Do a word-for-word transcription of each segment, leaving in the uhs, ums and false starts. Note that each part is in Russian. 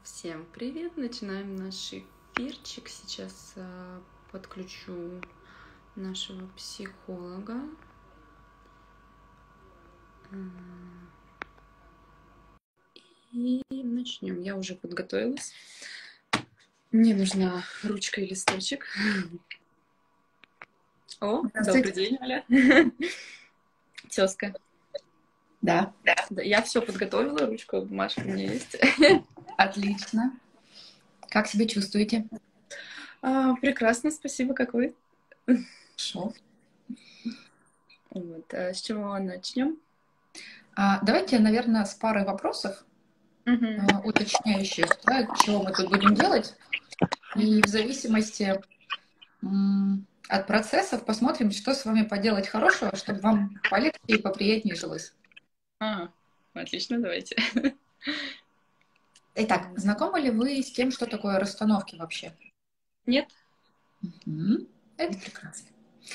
Всем привет! Начинаем наш эфирчик. Сейчас а, подключу нашего психолога. И начнем. Я уже подготовилась. Мне нужна ручка и листочек. О, добрый день, Оля. Тезка. Да. Да. Я все подготовила, ручка, бумажка у меня есть. Отлично. Как себя чувствуете? А, прекрасно, спасибо. Как вы? Хорошо. Вот. А с чего начнем? А, давайте, наверное, с пары вопросов угу. а, уточняющих, да, чего мы тут будем делать. И в зависимости м, от процессов посмотрим, что с вами поделать хорошего, чтобы вам полегче и поприятнее жилось. А, отлично, давайте. Итак, знакомы ли вы с тем, что такое расстановки вообще? Нет. Угу. Это прекрасно.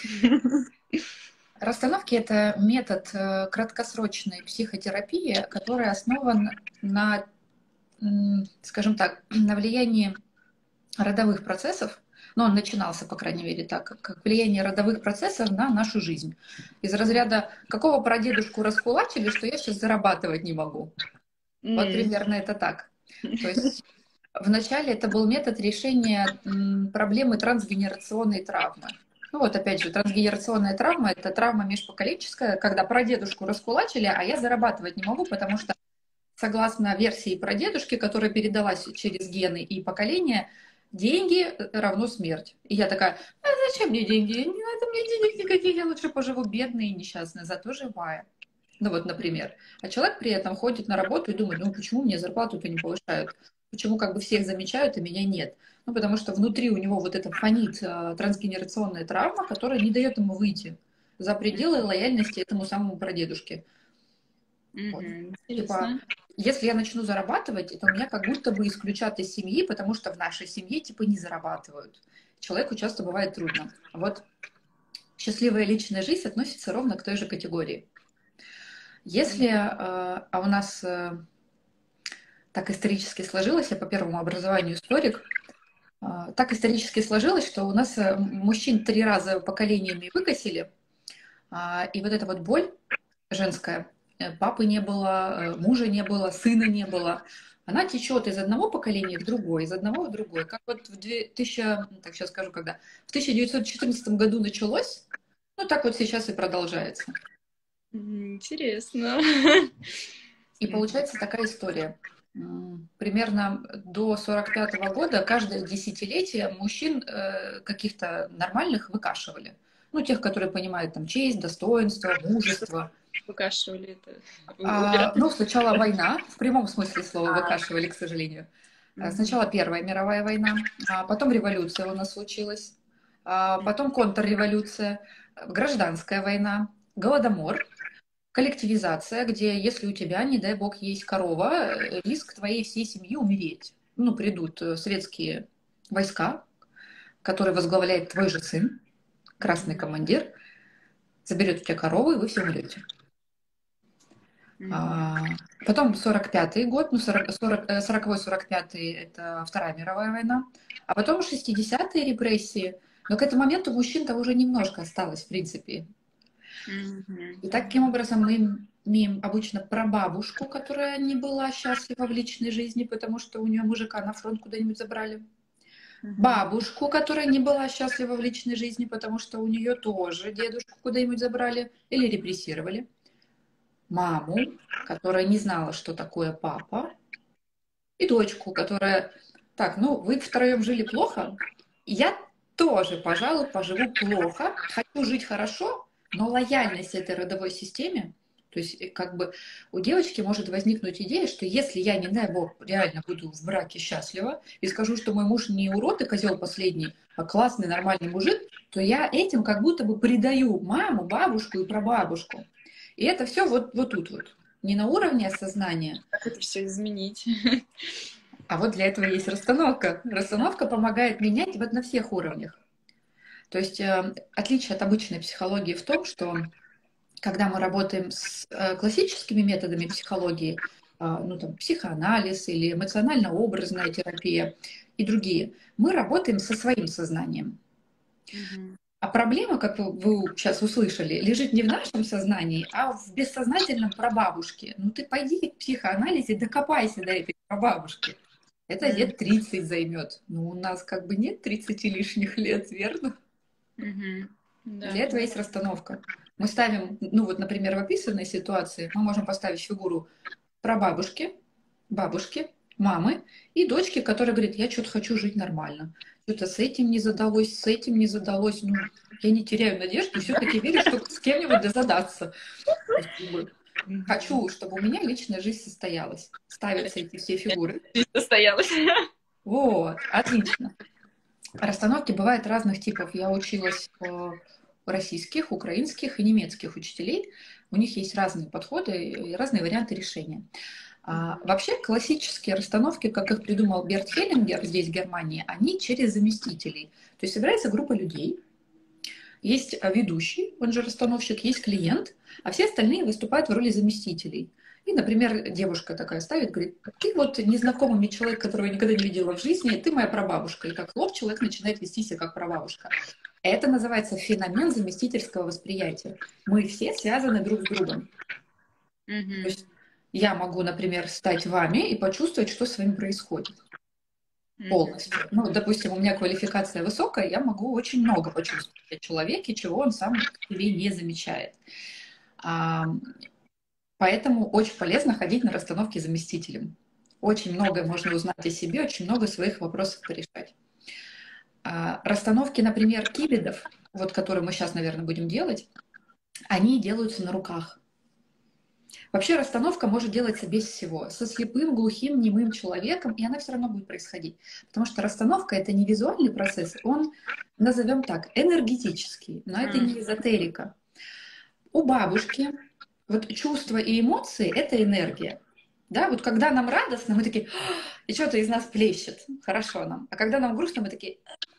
Расстановки — это метод краткосрочной психотерапии, который основан на, скажем так, на влиянии родовых процессов. Но он начинался, по крайней мере, так, как влияние родовых процессов на нашу жизнь. Из разряда «какого прадедушку раскулачили, что я сейчас зарабатывать не могу?» Mm. Вот примерно это так. То есть вначале это был метод решения проблемы трансгенерационной травмы. Ну вот опять же, трансгенерационная травма — это травма межпоколенческая, когда прадедушку раскулачили, а я зарабатывать не могу, потому что согласно версии прадедушки, которая передалась через гены и поколения, деньги равно смерть. И я такая: а зачем мне деньги? Не надо мне денег никаких, я лучше поживу бедная и несчастная, зато живая. Ну вот, например. А человек при этом ходит на работу и думает: ну почему мне зарплату-то не повышают? Почему как бы всех замечают, а меня нет? Ну потому что внутри у него вот это фонит э, трансгенерационная травма, которая не дает ему выйти за пределы лояльности этому самому прадедушке. Mm-hmm. Вот. Типа, если я начну зарабатывать, то меня как будто бы исключат из семьи, потому что в нашей семье типа не зарабатывают. Человеку часто бывает трудно. Вот счастливая личная жизнь относится ровно к той же категории. Если, а у нас так исторически сложилось, я по первому образованию историк, так исторически сложилось, что у нас мужчин три раза поколениями выкосили, и вот эта вот боль женская, папы не было, мужа не было, сына не было, она течет из одного поколения в другое, из одного в другое. Как вот в двухтысячном, так сейчас скажу, когда, в тысяча девятьсот четырнадцатом году началось, ну так вот сейчас и продолжается. Интересно. И получается такая история. Примерно до сорок пятого года каждое десятилетие мужчин каких-то нормальных выкашивали. Ну, тех, которые понимают там честь, достоинство, мужество. Выкашивали это? А, ну, сначала война, в прямом смысле слова выкашивали, к сожалению. Сначала Первая мировая война, а потом революция у нас случилась, а потом контрреволюция, гражданская война, голодомор, коллективизация, где если у тебя, не дай бог, есть корова, риск твоей всей семьи умереть. Ну, придут советские войска, которые возглавляет твой же сын, красный командир, заберет у тебя корову, и вы все умрете. А, потом сорок пятый год, ну, сороковой сорок пятый это Вторая мировая война, а потом шестидесятые репрессии. Но к этому моменту мужчин-то уже немножко осталось, в принципе. И таким образом мы имеем обычно прабабушку, которая не была счастлива в личной жизни, потому что у нее мужика на фронт куда-нибудь забрали. Бабушку, которая не была счастлива в личной жизни, потому что у нее тоже дедушку куда-нибудь забрали или репрессировали. Маму, которая не знала, что такое папа. И дочку, которая: так, ну вы втроем жили плохо, я тоже, пожалуй, поживу плохо, хочу жить хорошо, но лояльность этой родовой системе, то есть как бы у девочки может возникнуть идея, что если я, не дай бог, реально буду в браке счастлива и скажу, что мой муж не урод и козел последний, а классный, нормальный мужик, то я этим как будто бы предаю маму, бабушку и прабабушку. И это все вот, вот тут вот, не на уровне осознания. Как это все изменить? А вот для этого есть расстановка. Расстановка помогает менять вот на всех уровнях. То есть э, отличие от обычной психологии в том, что когда мы работаем с э, классическими методами психологии, ну, там, психоанализ или эмоционально-образная терапия и другие. Мы работаем со своим сознанием. Мгм. А проблема, как вы, вы сейчас услышали, лежит не в нашем сознании, а в бессознательном прабабушке. Ну ты пойди в психоанализе, докопайся до этой прабабушки. Это Мгм. лет тридцать займет. Ну, у нас как бы нет тридцати лишних лет, верно? Мгм. Да. Для этого есть расстановка. Мы ставим, ну вот, например, в описанной ситуации мы можем поставить фигуру прабабушки, бабушки, мамы и дочки, которая говорит, я что-то хочу жить нормально. Что-то с этим не задалось, с этим не задалось. Ну, я не теряю надежды, все-таки верю, что с кем-нибудь да задаться. То есть, как бы, Мгм. хочу, чтобы у меня личная жизнь состоялась. Ставятся эти все фигуры. Жизнь состоялась. Вот, отлично. Расстановки бывают разных типов. Я училась у российских, украинских и немецких учителей. У них есть разные подходы и разные варианты решения. А, вообще классические расстановки, как их придумал Берт Хеллингер здесь, в Германии, они через заместителей. То есть собирается группа людей, есть ведущий, он же расстановщик, есть клиент, а все остальные выступают в роли заместителей. И, например, девушка такая ставит, говорит, ты вот незнакомый мне человек, которого я никогда не видела в жизни, ты моя прабабушка. И как лоб человек начинает вести себя как прабабушка. Это называется феномен заместительского восприятия. Мы все связаны друг с другом. То Мгм. есть я могу, например, стать вами и почувствовать, что с вами происходит Мгм. полностью. Ну, допустим, у меня квалификация высокая, я могу очень много почувствовать о человеке, чего он сам в себе не замечает. А, поэтому очень полезно ходить на расстановки заместителем. Очень многое можно узнать о себе, очень много своих вопросов порешать. А, расстановки, например, кибидов, вот которые мы сейчас, наверное, будем делать, они делаются на руках. Вообще расстановка может делаться без всего, со слепым, глухим, немым человеком, и она все равно будет происходить. Потому что расстановка — это не визуальный процесс, он, назовем так, энергетический, но это не эзотерика. У бабушки вот чувства и эмоции — это энергия. Да, вот когда нам радостно, мы такие, и что-то из нас плещет, хорошо нам. А когда нам грустно, мы такие,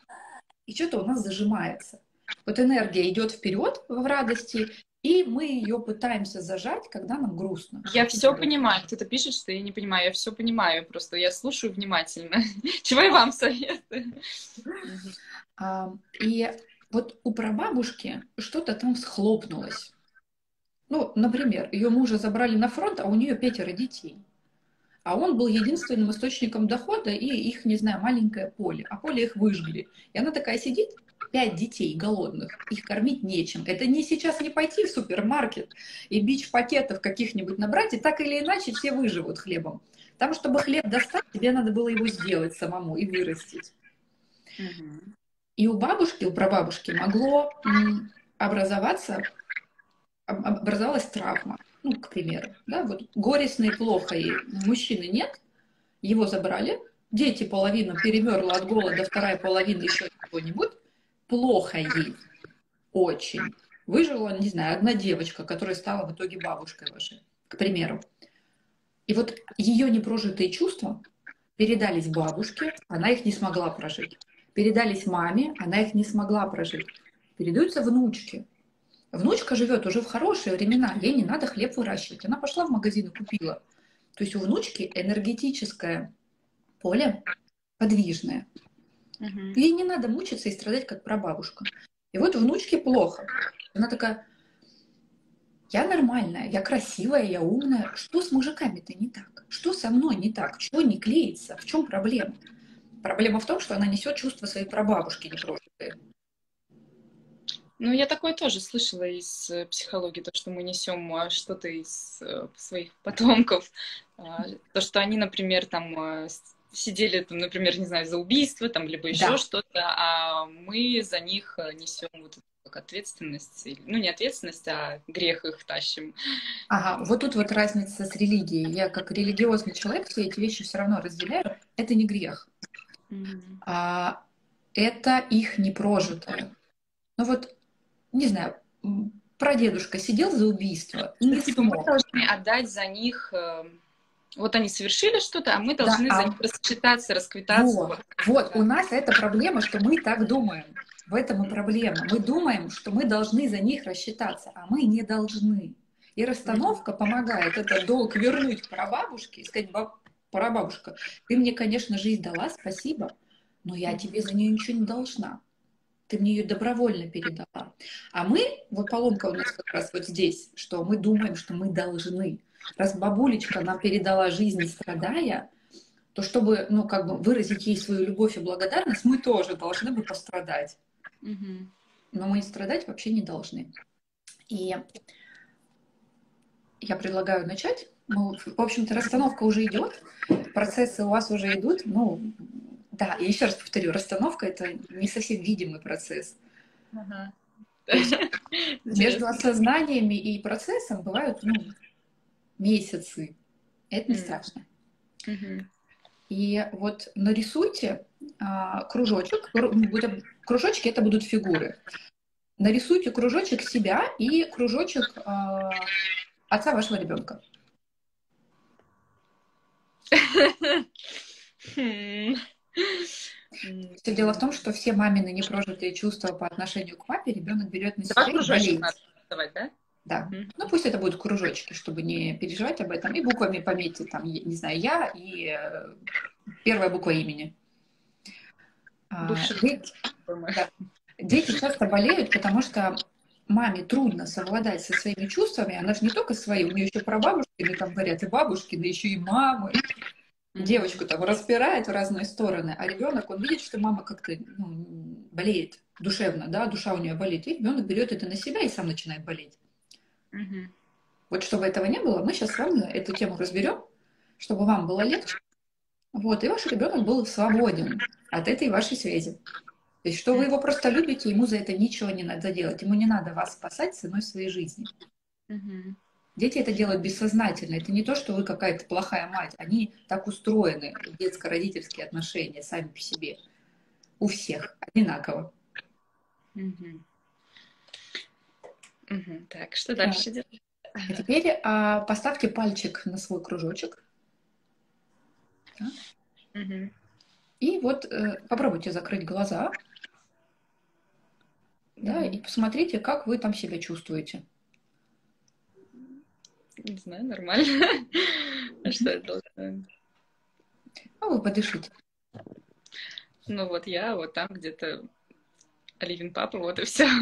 и что-то у нас зажимается. Вот энергия идет вперед в радости, и мы ее пытаемся зажать, когда нам грустно. Я все понимаю. Кто-то пишет, что я не понимаю. Я все понимаю. Просто я слушаю внимательно. Чего и вам советую. Мгм. А, и вот у прабабушки что-то там схлопнулось. Ну, например, ее мужа забрали на фронт, а у нее пятеро детей. А он был единственным источником дохода и их, не знаю, маленькое поле. А поле их выжгли. И она такая сидит, пять детей голодных, их кормить нечем. Это не сейчас не пойти в супермаркет и бич-пакетов каких-нибудь набрать, и так или иначе все выживут хлебом. Там, чтобы хлеб достать, тебе надо было его сделать самому и вырастить. Мгм. И у бабушки, у прабабушки могло м, образоваться, об- образовалась травма. Ну, к примеру, да, вот горестно и плохо, и мужчины нет, его забрали, дети половина перемерла от голода, вторая половина еще чего-нибудь, плохо ей, очень. Выжила, не знаю, одна девочка, которая стала в итоге бабушкой вашей, к примеру. И вот ее непрожитые чувства передались бабушке, она их не смогла прожить. Передались маме, она их не смогла прожить. Передаются внучке. Внучка живет уже в хорошие времена, ей не надо хлеб выращивать. Она пошла в магазин и купила. То есть у внучки энергетическое поле подвижное. Мгм. Ей не надо мучиться и страдать, как прабабушка. И вот внучке плохо. Она такая, я нормальная, я красивая, я умная. Что с мужиками-то не так? Что со мной не так? Чего не клеится? В чем проблема? Проблема в том, что она несет чувства своей прабабушки непрожитые. Ну, я такое тоже слышала из э, психологии, то, что мы несем а, что-то из э, своих потомков. А, То, что они, например, там а, с- сидели, там, например, не знаю, за убийство, там, либо еще Да. что-то, а мы за них э, несем вот эту как ответственность, или- ну, не ответственность, а грех их тащим. Ага, вот тут вот разница с религией. Я как религиозный человек все эти вещи все равно разделяю. Это не грех, Мгм. а это их непрожитое. Ну вот, не знаю, м, прадедушка сидел за убийство и Ну, не типа, мы смог. должны отдать за них, э, вот они совершили что-то, а мы Да, должны за них а рассчитаться, расквитаться. вот, Вот. вот, у Да. нас эта проблема, что мы так думаем. В этом и проблема. Мы думаем, что мы должны за них рассчитаться, а мы не должны. И расстановка помогает этот долг вернуть прабабушке и сказать: прабабушка, ты мне, конечно, жизнь дала, спасибо, но я тебе за нее ничего не должна. Ты мне ее добровольно передала. А мы, вот поломка у нас как раз вот здесь, что мы думаем, что мы должны. Раз бабулечка нам передала жизнь, страдая, то чтобы, ну, как бы выразить ей свою любовь и благодарность, мы тоже должны бы пострадать. Угу. Но мы страдать вообще не должны. И я предлагаю начать. Ну, в общем-то, расстановка уже идет, процессы у вас уже идут. Ну, да, и еще раз повторю, расстановка — это не совсем видимый процесс. Ага. То есть между осознаниями и процессом бывают, ну, месяцы. Это не страшно. Mm-hmm. И вот нарисуйте а, кружочек. Кружочки — это будут фигуры. Нарисуйте кружочек себя и кружочек а, отца вашего ребенка. Все дело в том, что все мамины непрожитые чувства по отношению к папе ребенок берет на себя и болеет. Надо рисовать, да? Да. Mm-hmm. Ну, пусть это будут кружочки, чтобы не переживать об этом. И буквами пометьте, там, не знаю, я и э, первая буква имени. А, дети, да. Дети часто болеют, потому что маме трудно совладать со своими чувствами. Она же не только свои, у нее еще прабабушкины там говорят, и бабушкины, еще и мамы. Mm-hmm. Девочку там распирает в разные стороны, а ребенок, он видит, что мама как-то, ну, болеет душевно, да, душа у нее болит, и ребенок берет это на себя и сам начинает болеть. Угу. Вот чтобы этого не было, мы сейчас с вами эту тему разберем, чтобы вам было легче. Вот, и ваш ребенок был свободен от этой вашей связи. То есть, что вы его просто любите, ему за это ничего не надо делать. Ему не надо вас спасать ценой своей жизни. Угу. Дети это делают бессознательно. Это не то, что вы какая-то плохая мать. Они так устроены, детско-родительские отношения сами по себе. У всех одинаково. Угу. Угу. Так, что дальше делать? А теперь а, поставьте пальчик на свой кружочек. Да? Угу. И вот э, попробуйте закрыть глаза. Угу. Да, и посмотрите, как вы там себя чувствуете. Не знаю, нормально. А что это должно? Ну, вы подышите. Ну вот я вот там где-то Оливин папа, вот и все.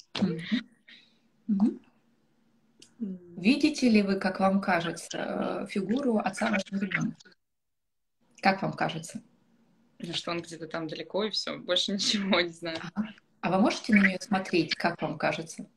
Угу. Видите ли вы, как вам кажется, фигуру отца вашего ребенка? Как вам кажется? Ну, что он где-то там далеко, и все, больше ничего не знаю. Ага. А вы можете на нее смотреть, как вам кажется?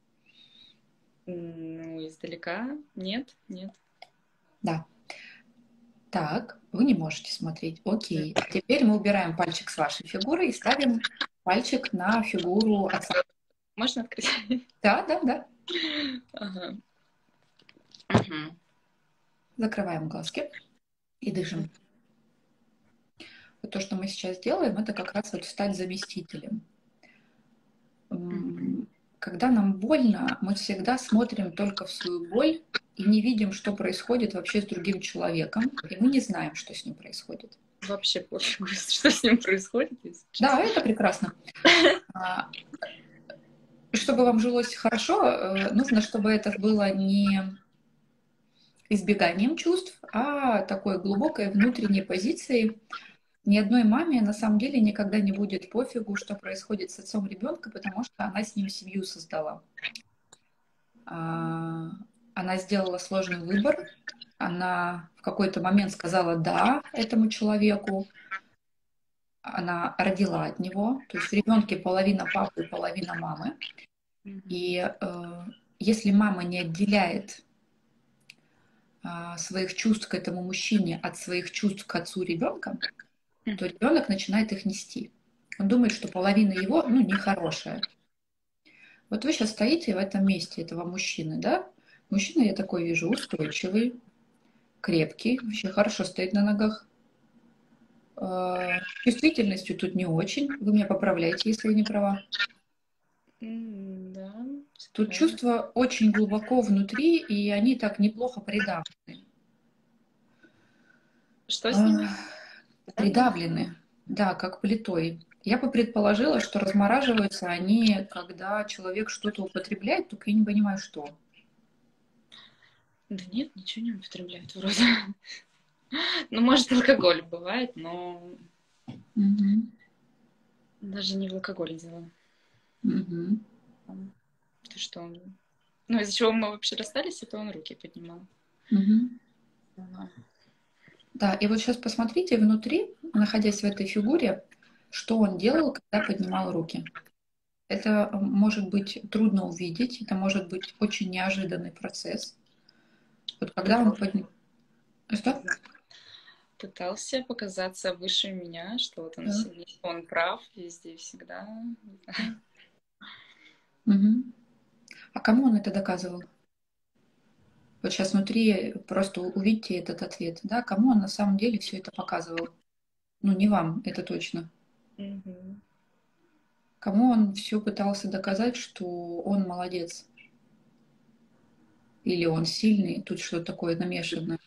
Ну, издалека нет, нет. Да. Так, вы не можете смотреть. Окей. А теперь мы убираем пальчик с вашей фигуры и ставим пальчик на фигуру отца. Можно открыть? Да, да, да. Ага. Угу. Закрываем глазки и дышим. Вот то, что мы сейчас делаем, это как раз вот стать заместителем. Mm-hmm. Когда нам больно, мы всегда смотрим только в свою боль и не видим, что происходит вообще с другим человеком, и мы не знаем, что с ним происходит. Вообще пофигу, что с ним происходит. Да, это прекрасно. Чтобы вам жилось хорошо, нужно, чтобы это было не избеганием чувств, а такой глубокой внутренней позицией. Ни одной маме на самом деле никогда не будет пофигу, что происходит с отцом ребенка, потому что она с ним семью создала. Она сделала сложный выбор, она в какой-то момент сказала «да» этому человеку, она родила от него, то есть в ребенке половина папы и половина мамы. И э, если мама не отделяет э, своих чувств к этому мужчине от своих чувств к отцу ребенка, то ребенок начинает их нести. Он думает, что половина его, ну, нехорошая. Вот вы сейчас стоите в этом месте этого мужчины, да? Мужчина, я такой вижу, устойчивый, крепкий, вообще хорошо стоит на ногах. С чувствительностью тут не очень. Вы меня поправляете, если я не права. Mm, да. Тут чувства очень глубоко внутри, и они так неплохо придавлены. Что с ними? Придавлены, да, как плитой. Я бы предположила, что размораживаются они, когда человек что-то употребляет, только я не понимаю, что. Да нет, ничего не употребляют вроде. Ну, может, алкоголь бывает, но Мгм. даже не в алкоголе дело. Мгм. То, что он... Ну, из-за чего мы вообще расстались, это он руки поднимал. Мгм. Ага. Да, и вот сейчас посмотрите внутри, находясь в этой фигуре, что он делал, когда поднимал руки. Это м, может быть трудно увидеть, это может быть очень неожиданный процесс. Вот когда он Пытался, поднял... Что? пытался показаться выше меня, что вот он Да. сильнее, он прав везде и всегда. Мгм. А кому он это доказывал? Вот сейчас внутри просто увидите этот ответ, да, кому он на самом деле все это показывал. Ну, не вам, это точно. Мгм. Кому он все пытался доказать, что он молодец, или он сильный, тут что-то такое намешанное.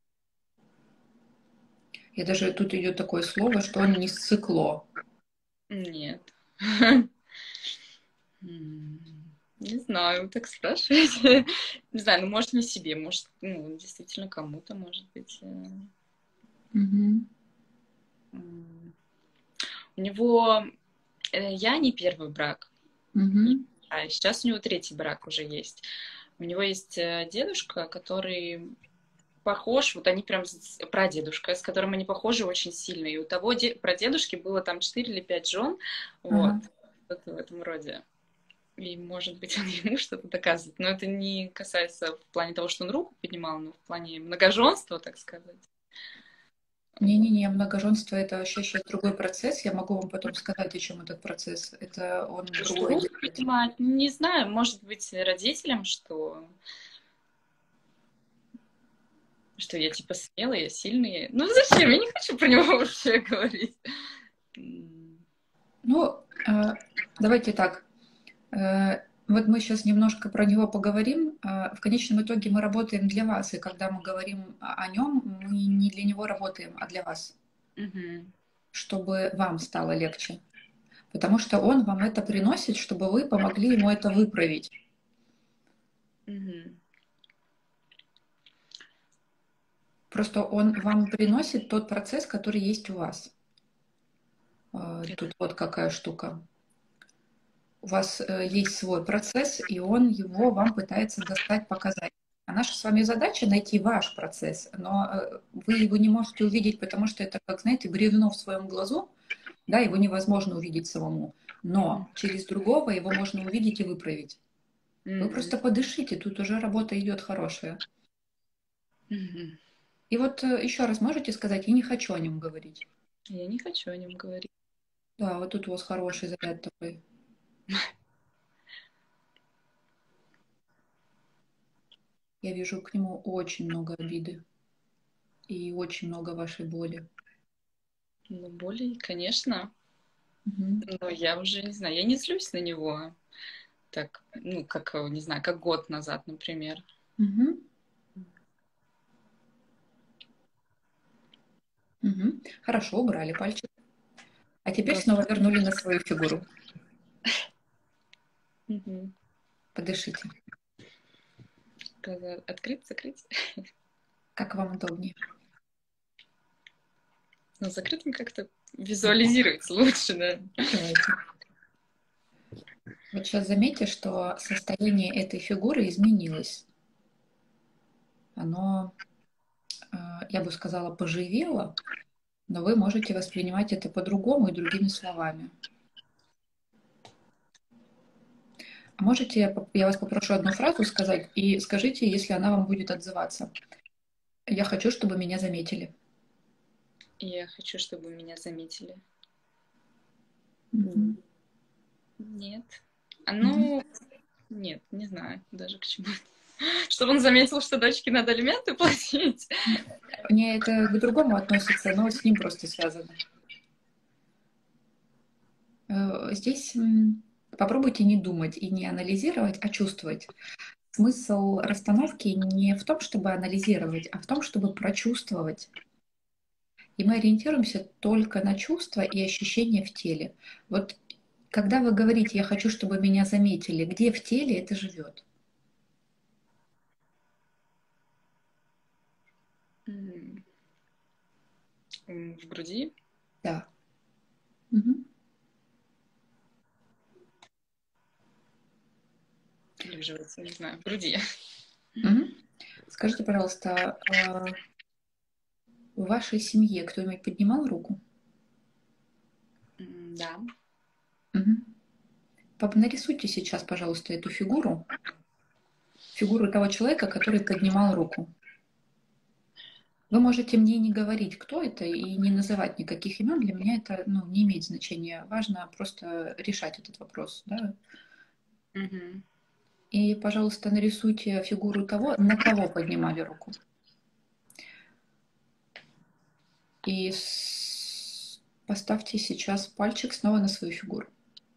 И даже тут идет такое слово, что он не ссыкло. Нет. М, Не знаю, вы так спрашиваете. Не знаю, ну, может, не себе, может, ну, действительно кому-то, может быть. э, Мгм. м. У него, э, я не первый брак, и- Мгм. а сейчас у него третий брак уже есть. У него есть э, дедушка, который похож, вот они прям с- прадедушка, с которым они похожи очень сильно. И у того де- прадедушки было там четыре или пять жен, вот, Ага. что-то в этом роде. И, может быть, он ему что-то доказывает. Но это не касается в плане того, что он руку поднимал, но в плане многоженства, так сказать. Вот. Не-не-не, многоженство — это вообще сейчас другой процесс. Я могу вам потом сказать, о чем этот процесс. Это он Что другое руку делает. поднимать, не знаю, может быть, родителям, что, что я типа смелая, я сильная. Ну зачем? Я не хочу про него вообще говорить. М, Ну, э, давайте так. Э, Вот мы сейчас немножко про него поговорим. Э, В конечном итоге мы работаем для вас, и когда мы говорим о о нем, мы не для него работаем, а для вас, мгм, чтобы вам стало легче. Потому что он вам это приносит, чтобы вы помогли ему это выправить. мгм. Просто он вам приносит тот процесс, который есть у вас. Э, Тут вот какая штука. У вас э, есть свой процесс, и он его вам пытается достать, показать. А наша с вами задача найти ваш процесс, но э, вы его не можете увидеть, потому что это, как знаете, бревно в своем глазу, да, его невозможно увидеть самому. Но через другого его можно увидеть и выправить. Вы Мгм, просто подышите, тут уже работа идет хорошая. мгм. И вот э, еще раз можете сказать, я не хочу о нем говорить. Я не хочу о нем говорить. Да, вот тут у вас хороший заряд такой. Я вижу к нему очень много обиды и очень много вашей боли. Ну, боли, конечно. Мгм. Но я уже не знаю, я не злюсь на него. Так, ну, как, э, не знаю, как год назад, например. Мгм. Мгм. Хорошо, убрали пальчик. А теперь Как? снова вернули на свою фигуру. Мгм. Подышите. Глаза открыть, закрыть. Как вам удобнее. Но закрытым как-то визуализируется лучше, да. Давайте. Вот сейчас заметьте, что состояние этой фигуры изменилось. Оно, э, я бы сказала, поживело, но вы можете воспринимать это по-другому и другими словами. А можете, я поп- я вас попрошу одну фразу сказать и скажите, если она вам будет отзываться. Я хочу, чтобы меня заметили. Я хочу, чтобы меня заметили. М, Мгм. Нет. А Мгм. ну, нет, не знаю даже к чему. Чтобы он заметил, что дочке надо алименты платить. Мне это к другому относится, но с ним просто связано. Э, Здесь м, попробуйте не думать и не анализировать, а чувствовать. Смысл расстановки не в том, чтобы анализировать, а в том, чтобы прочувствовать. И мы ориентируемся только на чувства и ощущения в теле. Вот когда вы говорите «я хочу, чтобы меня заметили», где в теле это живет? М, В груди Да. Мгм. или в животе, не знаю, в груди. Мгм. Скажите, пожалуйста, а в вашей семье кто-нибудь поднимал руку? М, Да. Мгм. Пап, нарисуйте сейчас, пожалуйста, эту фигуру, фигуру того человека, который поднимал руку. Вы можете мне не говорить, кто это, и не называть никаких имен. Для меня это, ну, не имеет значения. Важно просто решать этот вопрос, да. Мгм. И, пожалуйста, нарисуйте фигуру того, на кого поднимали руку. И с- поставьте сейчас пальчик снова на свою фигуру.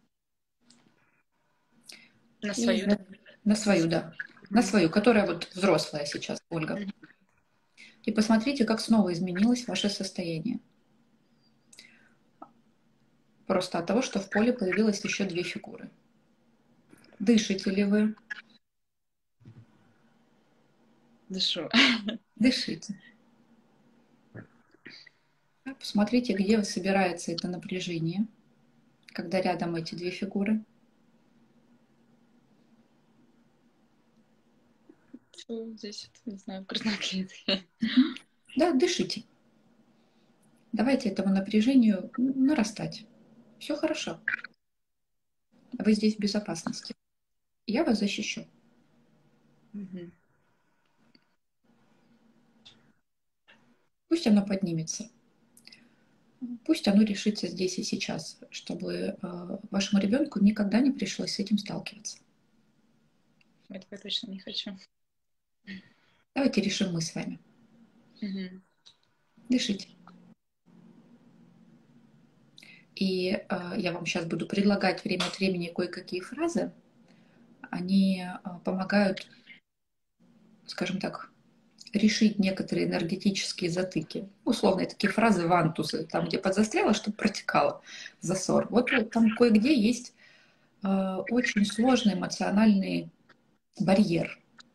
На И свою, да? за- на свою, да. На Мгм. свою, которая вот взрослая сейчас, Ольга. Мгм. И посмотрите, как снова изменилось ваше состояние. Просто от того, что в поле появилось еще две фигуры. Дышите ли вы? Дышу. Дышите. Посмотрите, где собирается это напряжение, когда рядом эти две фигуры. Всё здесь, вот, не знаю, в грудной клетке. Мгм. Да, дышите. Давайте этому напряжению нарастать. Все хорошо. Вы здесь в безопасности. Я вас защищу. Мгм. Пусть оно поднимется. Пусть оно решится здесь и сейчас, чтобы э, вашему ребенку никогда не пришлось с этим сталкиваться. Этого я точно не хочу. Давайте решим мы с вами. Мгм. Дышите. И э, я вам сейчас буду предлагать время от времени кое-какие фразы. Они э, помогают, скажем так, решить некоторые энергетические затыки. Условные такие фразы вантузы, там, где подзастряло, чтобы протекало засор. Вот, вот там кое-где есть э, очень сложный эмоциональный барьер.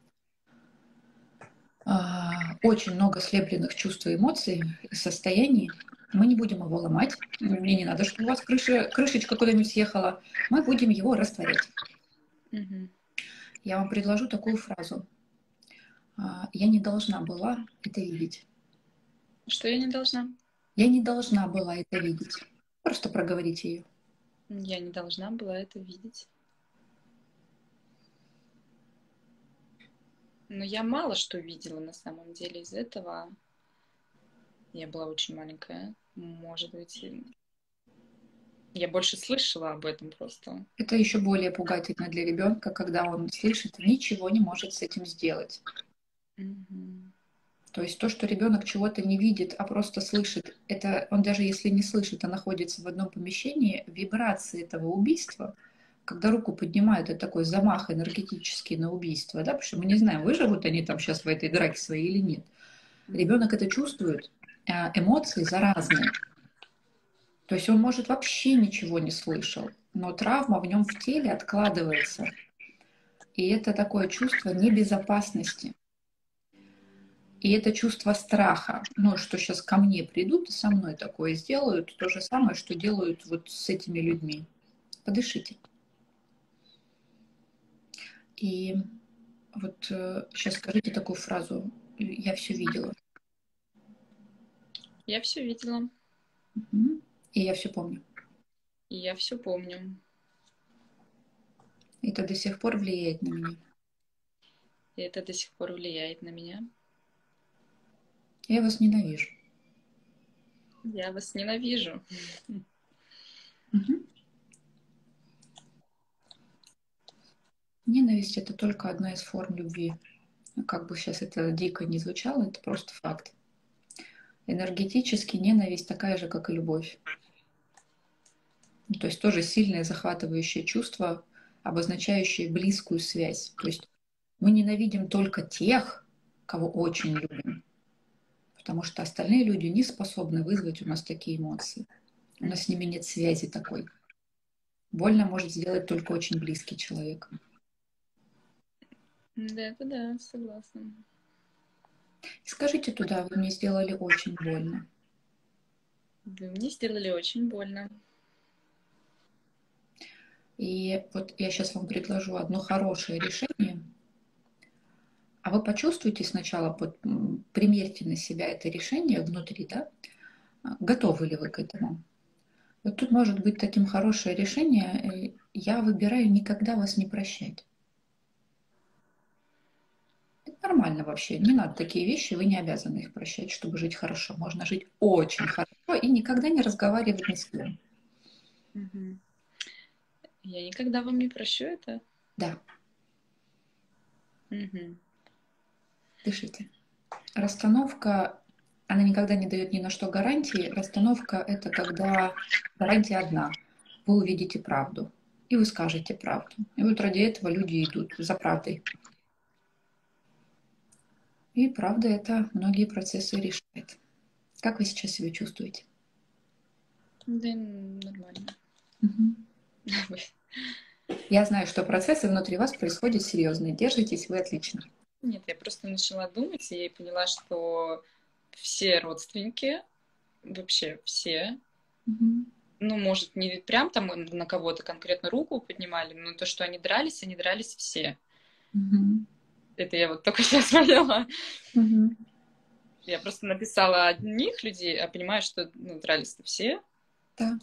Э, очень много слепленных чувств и эмоций, и состояний. Мы не будем его ломать. Мне не надо, чтобы у вас крыша, крышечка куда-нибудь съехала. Мы будем его растворять. Мгм. Я вам предложу такую фразу. А, Я не должна была это видеть. Что я не должна? Я не должна была это видеть. Просто проговорите ее. Я не должна была это видеть. Но я мало что видела на самом деле из этого. Я была очень маленькая. Может быть, и я больше слышала об этом просто. Это еще более пугательно для ребенка, когда он слышит и ничего не может с этим сделать. Мгм. То есть то, что ребенок чего-то не видит, а просто слышит, это он даже если не слышит, а находится в одном помещении, вибрации этого убийства, когда руку поднимают, это такой замах энергетический на убийство, да, потому что мы не знаем, выживут они там сейчас в этой драке своей или нет. Мгм. Ребенок это чувствует, а эмоции заразные. То есть он, может, вообще ничего не слышал, но травма в нем в теле откладывается. И это такое чувство небезопасности. И это чувство страха, ну, что сейчас ко мне придут и со мной такое сделают, то же самое, что делают вот с этими людьми. Подышите. И вот э, сейчас скажите такую фразу. Я все видела. Я все видела, Мгм. И я все помню. и я все помню. Это до сих пор влияет на меня. И это до сих пор влияет на меня. Я вас ненавижу. Я вас ненавижу. Мгм. Ненависть — это только одна из форм любви. Как бы сейчас это дико не звучало, это просто факт. Энергетически ненависть такая же, как и любовь. Ну, то есть тоже сильное захватывающее чувство, обозначающее близкую связь. То есть мы ненавидим только тех, кого очень любим, потому что остальные люди не способны вызвать у нас такие эмоции. У нас с ними нет связи такой. Больно может сделать только очень близкий человек. Да, это да, согласна. И скажите туда, вы мне сделали очень больно. Вы мне сделали очень больно. И вот я сейчас вам предложу одно хорошее решение, а вы почувствуйте сначала, вот, примерьте на себя это решение внутри, да, готовы ли вы к этому. Вот тут может быть таким хорошее решение, я выбираю никогда вас не прощать. Это нормально вообще, не надо такие вещи, вы не обязаны их прощать, чтобы жить хорошо. Можно жить очень хорошо и никогда не разговаривать ни с кем. Угу. Я никогда вам не прощу это? Да. Угу. Дышите. Расстановка, она никогда не дает ни на что гарантии. Расстановка — это когда гарантия одна. Вы увидите правду, и вы скажете правду. И вот ради этого люди идут за правдой. И правда это многие процессы решает. Как вы сейчас себя чувствуете? Да, нормально. Угу. Я знаю, что процессы внутри вас происходят серьезные. Держитесь вы отлично. Нет, я просто начала думать, и я поняла, что все родственники, вообще все, угу. ну, может, не прям там на кого-то конкретно руку поднимали, но то, что они дрались, они дрались все. Угу. Это я вот только сейчас поняла. Угу. Я просто написала одних людей, а понимаю, что ну, дрались-то все. Да.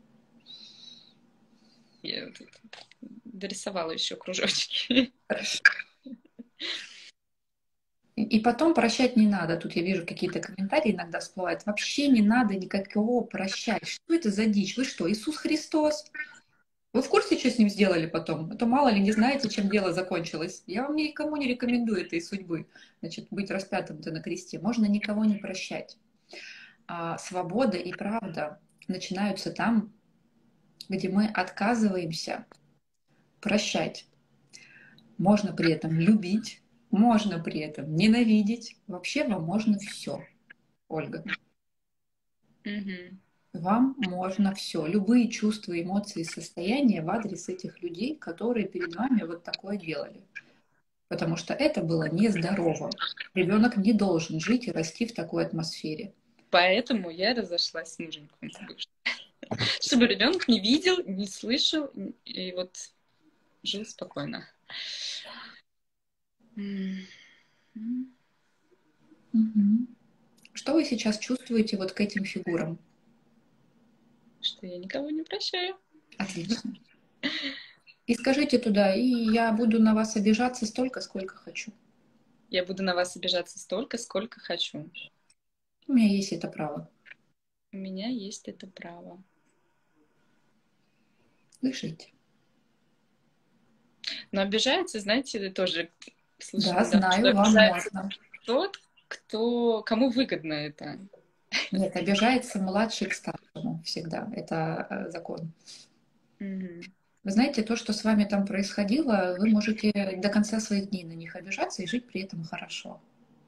Я тут дорисовала еще кружочки. Хорошо. И потом прощать не надо. Тут я вижу какие-то комментарии иногда всплывают. Вообще не надо никакого прощать. Что это за дичь? Вы что, Иисус Христос? Вы в курсе, что с ним сделали потом? А то мало ли не знаете, чем дело закончилось. Я вам никому не рекомендую этой судьбы. Значит, быть распятым-то на кресте. Можно никого не прощать. А свобода и правда начинаются там, где мы отказываемся прощать. Можно при этом любить, можно при этом ненавидеть. Вообще вам можно все, Ольга. Угу. Вам можно все. Любые чувства, эмоции, состояния в адрес этих людей, которые перед вами вот такое делали. Потому что это было нездорово. Ребенок не должен жить и расти в такой атмосфере. Поэтому я разошлась с мужем. Чтобы ребенок не видел, не слышал, и вот жил спокойно. Угу. Что вы сейчас чувствуете вот к этим фигурам? Что я никого не прощаю. Отлично. И скажите туда, и я буду на вас обижаться столько, сколько хочу. Я буду на вас обижаться столько, сколько хочу. У меня есть это право. У меня есть это право. Дышите. Но обижается, знаете, тоже слышала, Да, знаю, что вам обижается можно. тот, кто, кому выгодно это. Нет, обижается младший к старшему всегда. Это закон. Угу. Вы знаете, то, что с вами там происходило, вы можете до конца своих дней на них обижаться и жить при этом хорошо.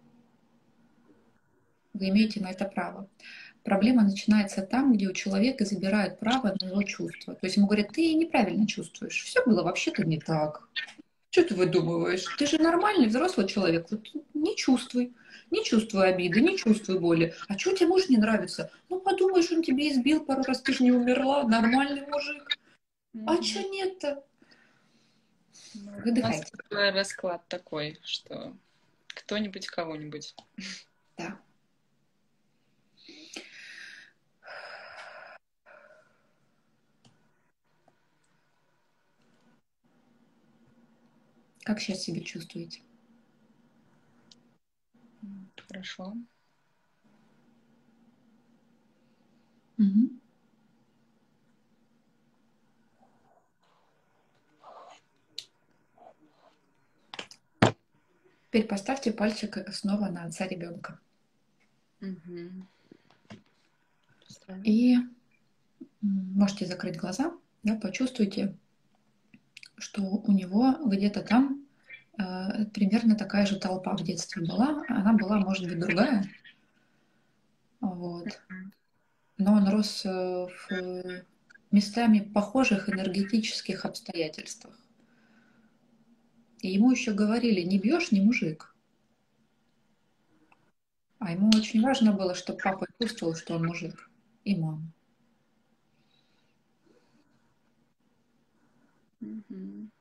Вы имеете на это право. Проблема начинается там, где у человека забирают право на его чувства. То есть ему говорят, ты неправильно чувствуешь. Все было вообще-то не так. Что ты выдумываешь? Ты же нормальный взрослый человек. Вот не чувствуй. Не чувствуй обиды, не чувствуй боли. А что тебе муж не нравится? Ну, подумаешь, он тебе избил пару раз, ты же не умерла. Нормальный мужик. Mm-hmm. А что нет-то? Ну, выдыхайте. У нас расклад такой, что кто-нибудь кого-нибудь. Да. Как сейчас себя чувствуете? Хорошо. Угу. Теперь поставьте пальчик снова на отца ребенка. Угу. И можете закрыть глаза, да, почувствуйте, что у него где-то там э, примерно такая же толпа в детстве была. Она была, может быть, другая. Вот. Но он рос в местами похожих энергетических обстоятельствах. И ему еще говорили, не бьешь, не мужик. А ему очень важно было, чтобы папа чувствовал, что он мужик. и мама. Мгм.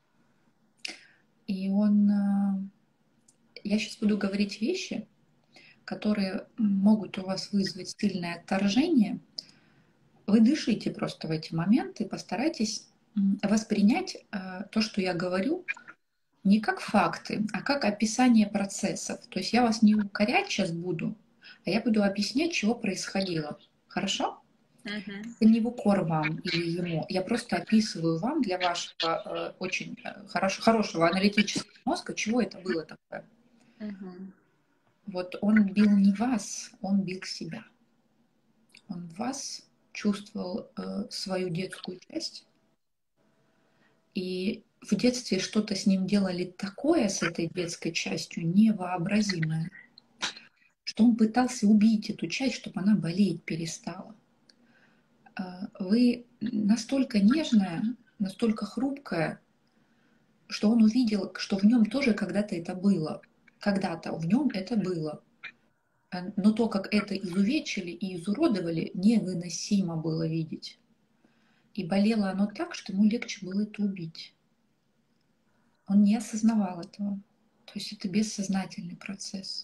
И он... э, Я сейчас буду говорить вещи, которые могут у вас вызвать сильное отторжение. Вы дышите просто в эти моменты, постарайтесь м, воспринять э, то, что я говорю, не как факты, а как описание процессов. То есть я вас не укорять сейчас буду, а я буду объяснять, чего происходило. Хорошо? Мгм. Это не в укор вам или ему. Я просто описываю вам для вашего э, очень э, хорошо, хорошего аналитического мозга, чего это было такое. Мгм. Вот он бил не вас, он бил себя. Он в вас чувствовал э, свою детскую часть, и в детстве что-то с ним делали такое, с этой детской частью, невообразимое, что он пытался убить эту часть, чтобы она болеть перестала. А Вы настолько нежная, настолько хрупкая, что он увидел, что в нем тоже когда-то это было. Когда-то в нем это было. А, Но то, как это изувечили и изуродовали, невыносимо было видеть. И болело оно так, что ему легче было это убить. Он не осознавал этого. То есть это бессознательный процесс.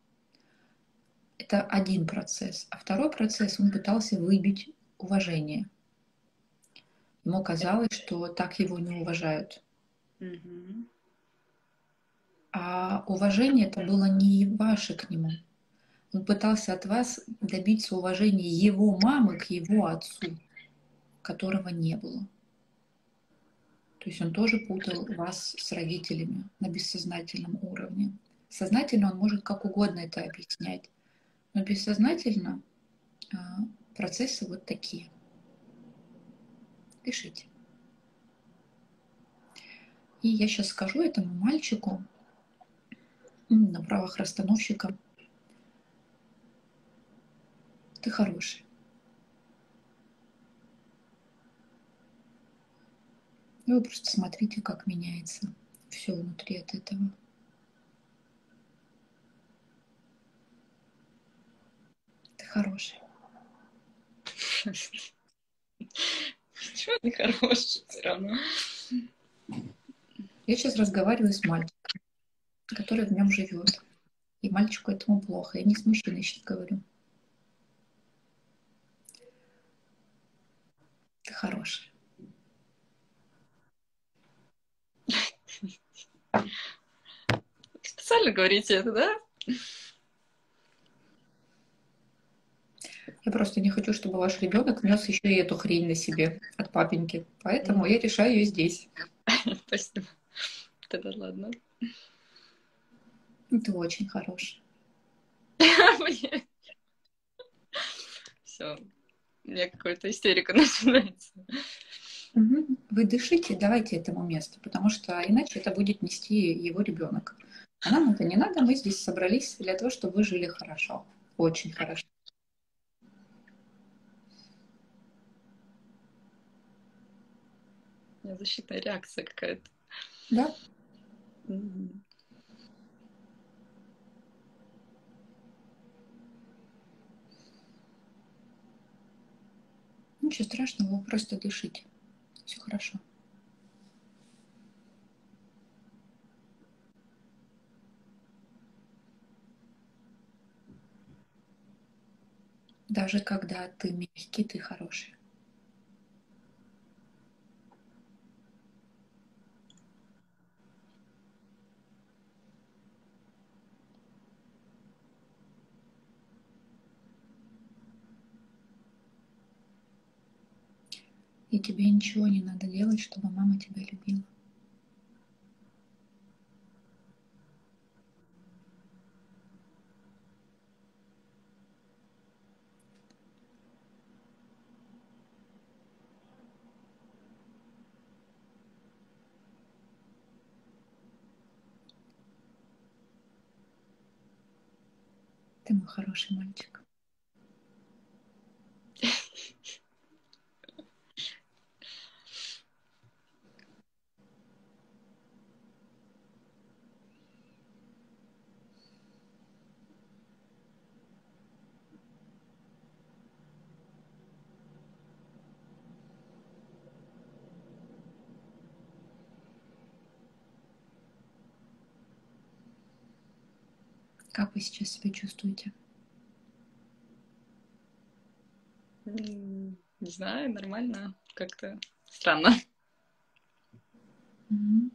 Это один процесс. А второй процесс, он пытался выбить уважение. Ему казалось, что так его не уважают. Мгм. А уважение это было не ваше к нему. Он пытался от вас добиться уважения его мамы к его отцу, которого не было. То есть он тоже путал вас с родителями на бессознательном уровне. Сознательно он может как угодно это объяснять, но бессознательно а, процессы вот такие. Дышите. И я сейчас скажу этому мальчику на правах расстановщика: ты хороший. И вы просто смотрите, как меняется все внутри от этого. Ты хороший. Ничего не хорошее все равно. Я сейчас разговариваю с мальчиком, который в нем живет. И мальчику этому плохо. Я не с мужчиной сейчас говорю. Ты хороший. Специально говорите это, да? Я просто не хочу, чтобы ваш ребенок нес еще и эту хрень на себе от папеньки. Поэтому Мгм. я решаю ее здесь. Спасибо. Тогда ладно. Ты очень хороший. Все. У меня какая-то истерика начинается. Мгм. Вы дышите, давайте этому месту, потому что иначе это будет нести его ребенок. А нам это не надо, мы здесь собрались для того, чтобы вы жили хорошо. Очень хорошо. У меня защитная реакция какая-то. Да? Мгм. Ничего страшного, вы просто дышите. Все хорошо. Даже когда ты мягкий, ты хороший. И тебе ничего не надо делать, чтобы мама тебя любила. Ты мой хороший мальчик. Как вы сейчас себя чувствуете? Не знаю, нормально. Как-то странно. Угу.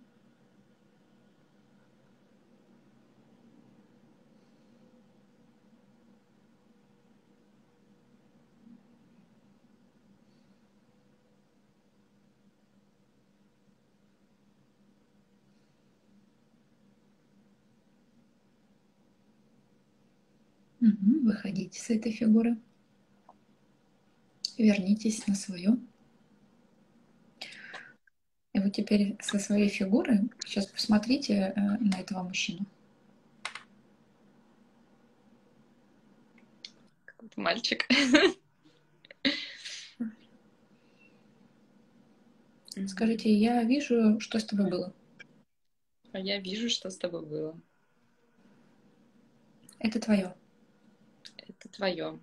Угу. Выходите с этой фигуры. Вернитесь на свою. И вот теперь со своей фигуры сейчас посмотрите э, на этого мужчину. Какой-то мальчик. Скажите, я вижу, что с тобой было. А я вижу, что с тобой было. Это твое. Это твое.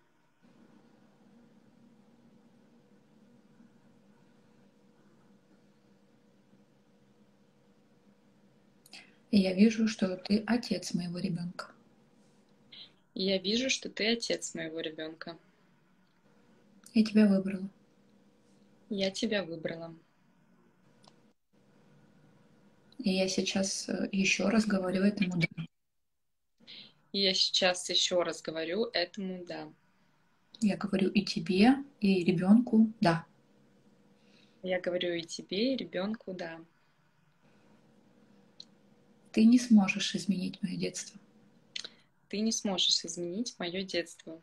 И я вижу, что ты отец моего ребенка. И я вижу, что ты отец моего ребенка. Я тебя выбрала. Я тебя выбрала. И я сейчас э, еще раз говорю этому да. И я сейчас еще раз говорю этому да. Я говорю и тебе, и ребенку да. Я говорю и тебе, и ребенку да. Ты не сможешь изменить мое детство. Ты не сможешь изменить мое детство.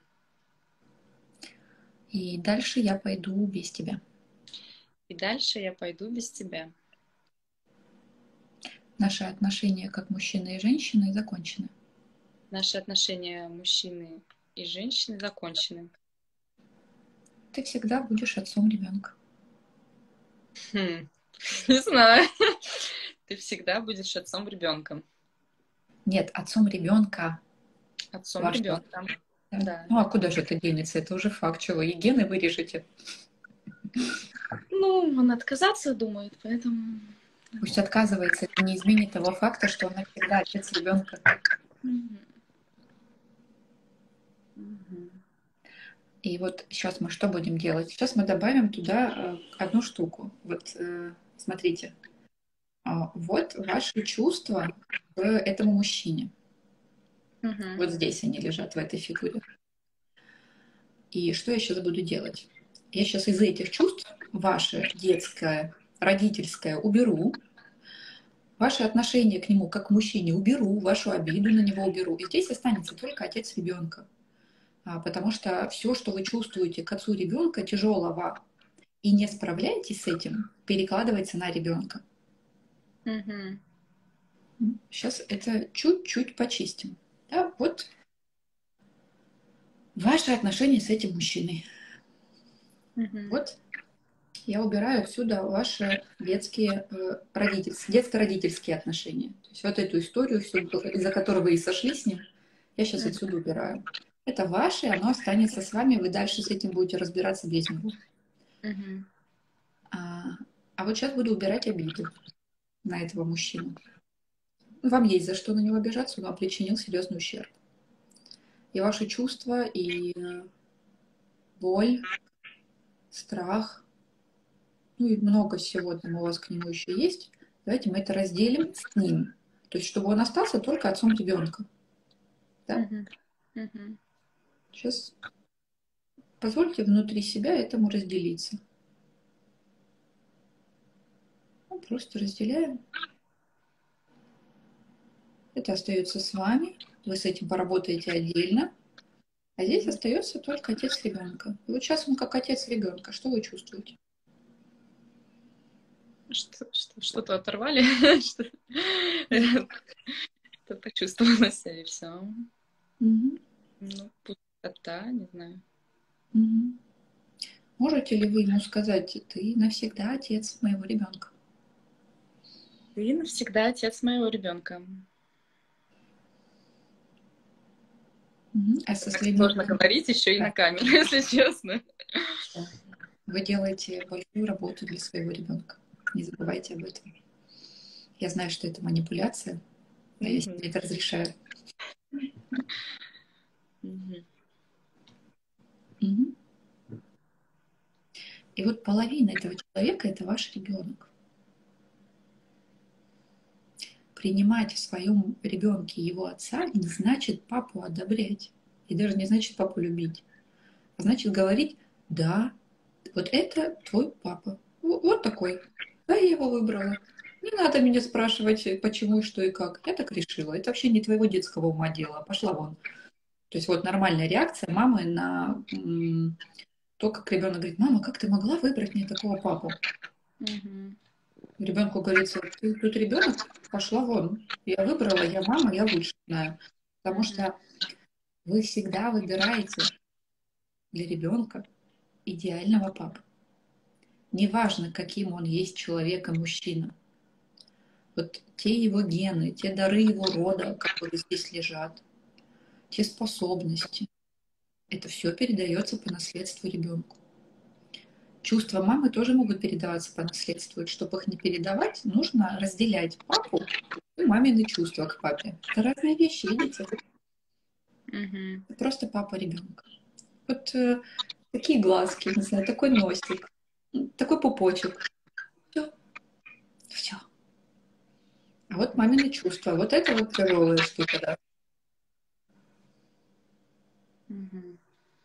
И дальше я пойду без тебя. И дальше я пойду без тебя. Наши отношения как мужчины и женщины закончены. Наши отношения мужчины и женщины закончены. Ты всегда будешь отцом ребенка. Хм, не знаю. Ты всегда будешь отцом ребенка. Нет, отцом ребенка. Отцом Вашего. ребенка. Да. Да. Ну а куда же это денется? Это уже факт. Чего? И гены вырежете. Ну, он отказаться думает, поэтому... Пусть отказывается, это не изменит того факта, что он навсегда отец ребенка. Мгм. Мгм. И вот сейчас мы что будем делать? Сейчас мы добавим туда э, одну штуку. Вот э, смотрите. А, вот ваши чувства к этому мужчине. Мгм. Вот здесь они лежат, в этой фигуре. И что я сейчас буду делать? Я сейчас из этих чувств ваше детское, родительское уберу, ваше отношение к нему как к мужчине уберу, вашу обиду на него уберу. И здесь останется только отец ребенка. А, потому что все, что вы чувствуете к отцу ребенка, тяжелого, и не справляетесь с этим, перекладывается на ребенка. Мгм. Сейчас это чуть-чуть почистим. Да, вот ваши отношения с этим мужчиной. Мгм. Вот я убираю отсюда ваши детские, э, родительские, детско-родительские отношения. То есть вот эту историю, всю, из-за которой вы и сошли с ним, я сейчас Мгм. отсюда убираю. Это ваше, оно останется с вами, вы дальше с этим будете разбираться без него. Мгм. А, а вот сейчас буду убирать обиду на этого мужчину. Вам есть за что на него обижаться, он вам причинил серьезный ущерб. И ваши чувства, и боль, страх, ну и много всего там у вас к нему еще есть. Давайте мы это разделим с ним. То есть, чтобы он остался только отцом ребенка. Да? Мгм. Мгм. Сейчас позвольте внутри себя этому разделиться. Ну, просто разделяем. Это остается с вами. Вы с этим поработаете отдельно. А здесь остается только отец ребенка. И вот сейчас он как отец ребенка. Что вы чувствуете? Что- что- Что-то оторвали, что- что почувствовала себя, и все. Мгм. Ну, пустота, не знаю. Мгм. Можете ли вы ему сказать, ты навсегда отец моего ребенка? Ты навсегда отец моего ребенка. Мгм. А со Так своим сложно ребенком говорить еще и на камеру, если честно. вы делаете большую работу для своего ребенка. Не забывайте об этом. Я знаю, что это манипуляция, но я Мгм. себе это разрешаю. Мгм. Мгм. И вот половина этого человека — это ваш ребенок. Принимать в своем ребенке его отца не значит папу одобрять. И даже не значит папу любить. А значит говорить: да, вот это твой папа. Во- Вот такой. Да, я его выбрала. Не надо меня спрашивать, э, почему и что и как. Я так решила. Это вообще не твоего детского ума дело. Пошла вон. То есть вот нормальная реакция мамы на м, то, как ребенок говорит: мама, как ты могла выбрать мне такого папу? Мгм. Ребенку говорится: ты тут ребенок, пошла вон. Я выбрала, я мама, я лучше знаю. Потому Мгм. что вы всегда выбираете для ребенка идеального папу. Неважно, каким он есть человек и мужчина. Вот те его гены, те дары его рода, которые здесь лежат, те способности, это все передается по наследству ребенку. Чувства мамы тоже могут передаваться по наследству. И чтобы их не передавать, нужно разделять папу и мамины чувства к папе. Это разные вещи, видите? Мгм. Это просто папа ребенка. Вот э, такие глазки, не знаю, такой носик, такой пупочек. Все, все. А вот мамины чувства. Вот это вот тяжелая штука, да. Мгм.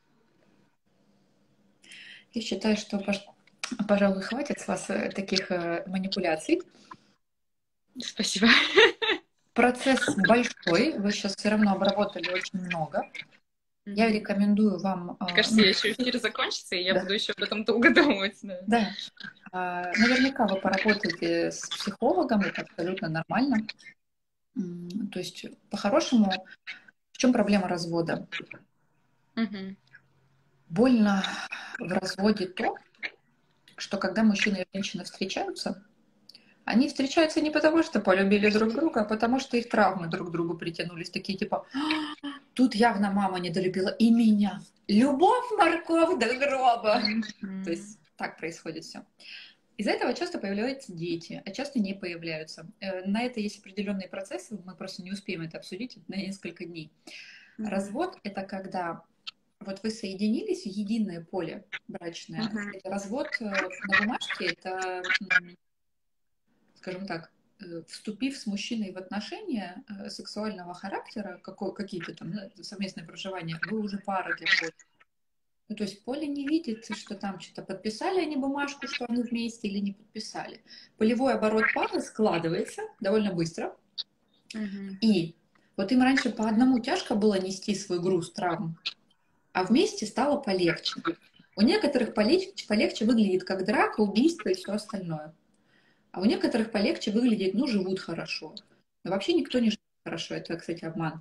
Я считаю, что, пож- пожалуй, хватит с вас э, таких э, манипуляций. Спасибо. Процесс большой, вы сейчас все равно обработали очень много. Я Мгм. рекомендую вам, Мне а, кажется, ну, я еще эфир закончится, и я да, буду еще об этом долго думать. Да. да, а, наверняка вы поработаете с психологом, это абсолютно нормально. М, То есть, по-хорошему, в чем проблема развода? Мгм. Больно в разводе то, что когда мужчина и женщина встречаются, они встречаются не потому, что полюбили друг друга, а потому что их травмы друг к другу притянулись. Такие типа: «А, тут явно мама недолюбила и меня. Любовь, морковь до гроба». То Мгм. есть так происходит все. Из-за этого часто появляются дети, а часто не появляются. Э, На это есть определенные процессы, мы просто не успеем это обсудить на несколько дней. Мгм. Развод — это когда вот вы соединились в единое поле брачное. Мгм. Это развод э, на бумажке, это, м, скажем так, э, вступив с мужчиной в отношения э, сексуального характера, какой- какие-то там, да, совместное проживание, вы уже пара для поля. Ну, то есть поле не видит, что там что-то подписали они бумажку, что они вместе или не подписали. Полевой оборот пары складывается довольно быстро. Мгм. И вот им раньше по одному тяжко было нести свой груз травм, а вместе стало полегче. У некоторых полегче, полегче выглядит как драка, убийство и все остальное. А у некоторых полегче выглядит: ну, живут хорошо. Но вообще никто не живет хорошо. Это, кстати, обман.